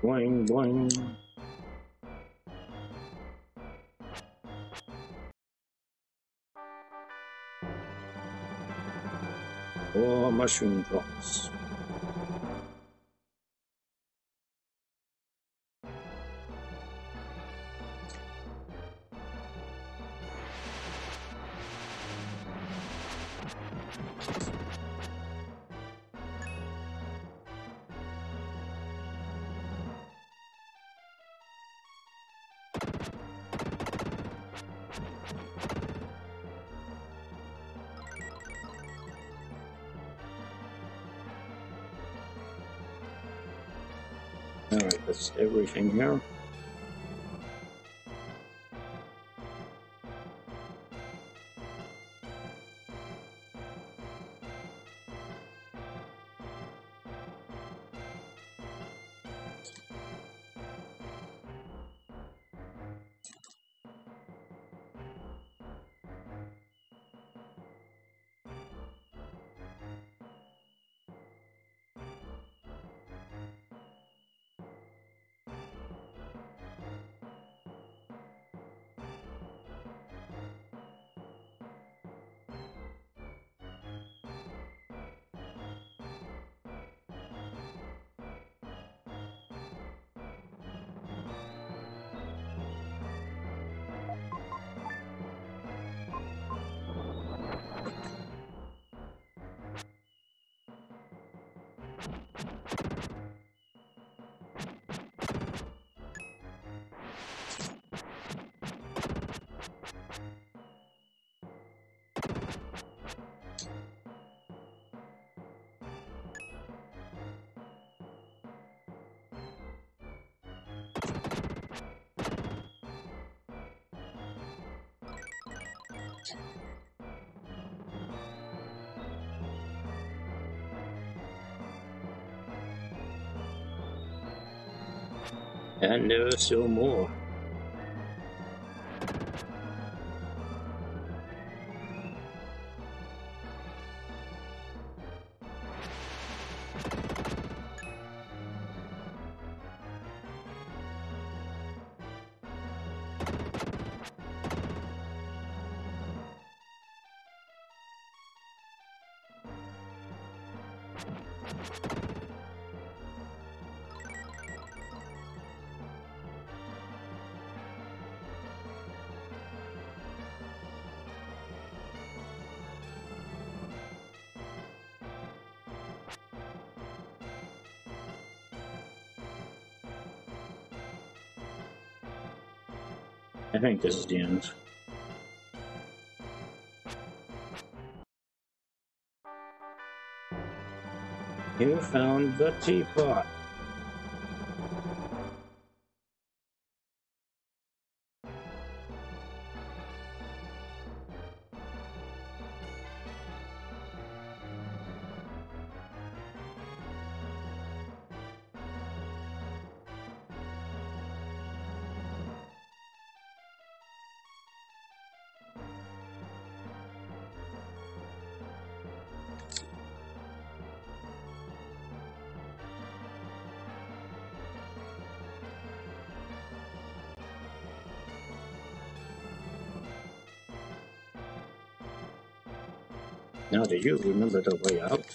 Boing, boing. Oh, mushroom drops. Alright, that's everything here. And there are still more. I think this is the end. You found the teapot. Now do you remember the way out?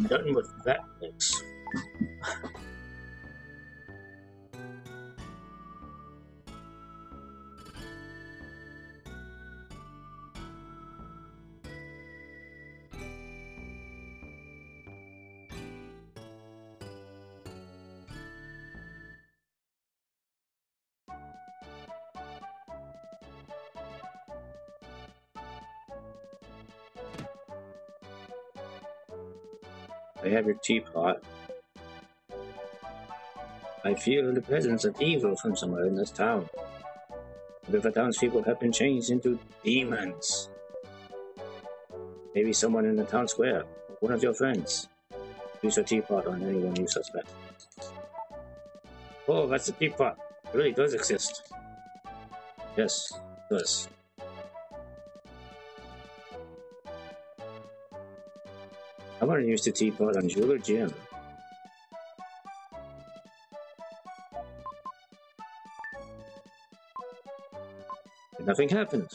done with that mix. I have your teapot. I feel the presence of evil from somewhere in this town. What if the townspeople have been changed into demons? Maybe someone in the town square, or one of your friends. Use a teapot on anyone you suspect. Oh, that's a teapot. It really does exist. Yes, it does. I want to use the teapot on Jeweler Jim. And nothing happens.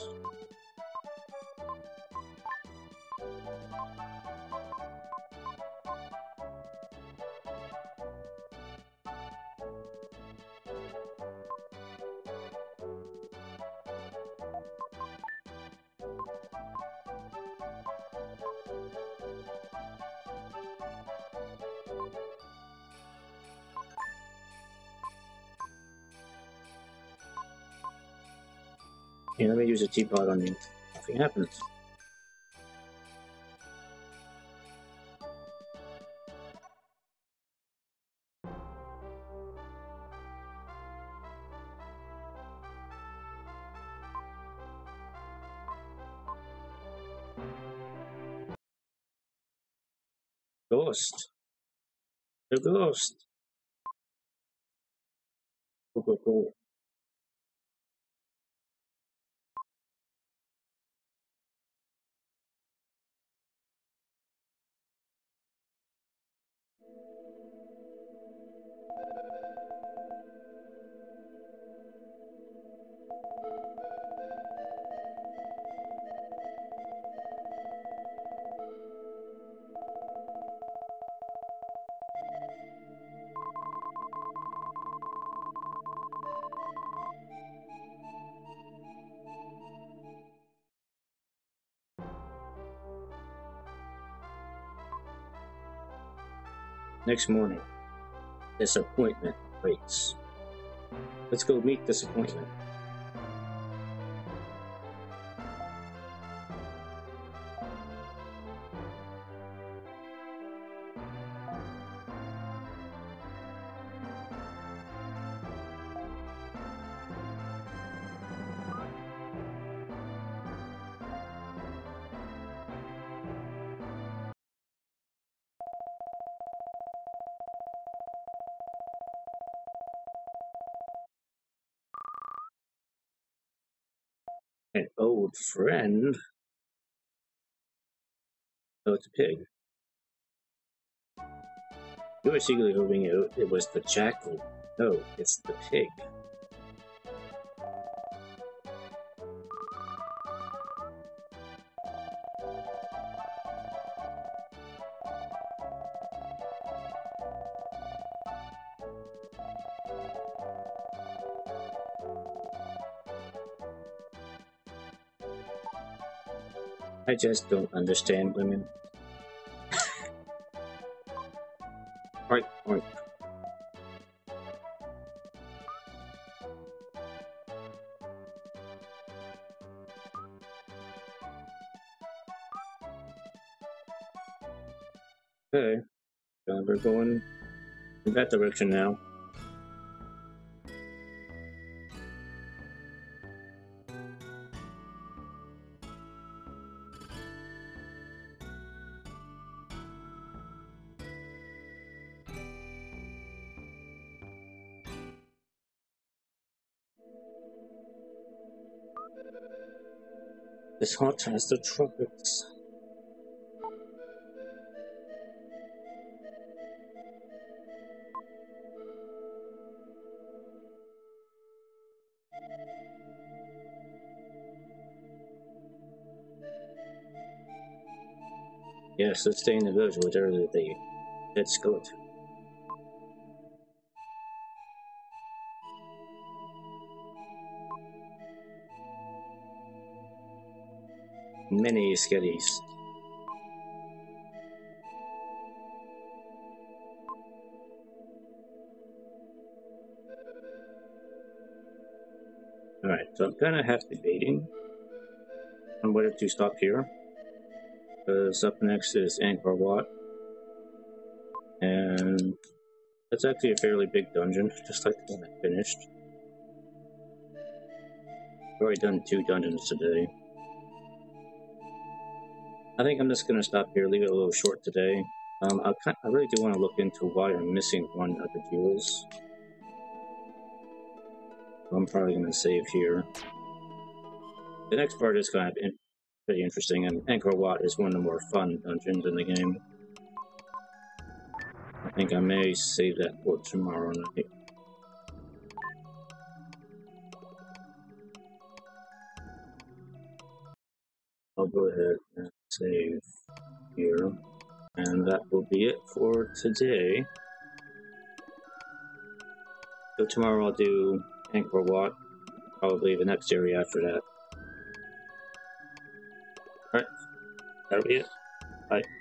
Yeah, let me use a teapot on you. Nothing happens. Ghost. The ghost. Cool. Next morning, disappointment waits. Let's go meet disappointment. An old friend? Oh, it's a pig. You were secretly hoping it was the jackal. No, it's the pig. I just don't understand women. Oink, oink. Okay, so we're going in that direction now. This hot has the tropics. Yes, let's stay in the village where there's the dead skeleton. Many skellies. Alright, so I'm kind of half debating on whether to stop here. Because up next is Angkor Wat. And that's actually a fairly big dungeon, just like the one I finished. I've already done 2 dungeons today. I think I'm just going to stop here, leave it a little short today. I really do want to look into why I'm missing one of the jewels. I'm probably going to save here. The next part is kind of pretty interesting, and Angkor Wat is one of the more fun dungeons in the game. I think I may save that for tomorrow night. I'll go ahead and save here. And that will be it for today. So tomorrow I'll do Angkor Wat, probably the next area after that. Alright, that'll be it. Bye.